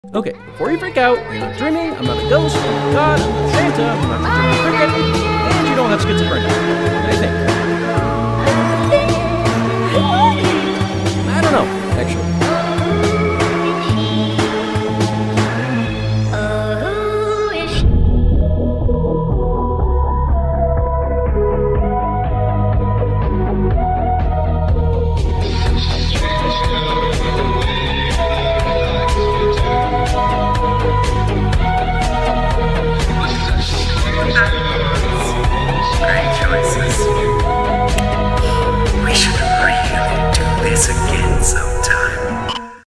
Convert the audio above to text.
Okay, before you freak out, you're not dreaming, I'm not a ghost, I'm not God, I'm not Santa, I'm not a cricket, and you don't have schizophrenia. I think.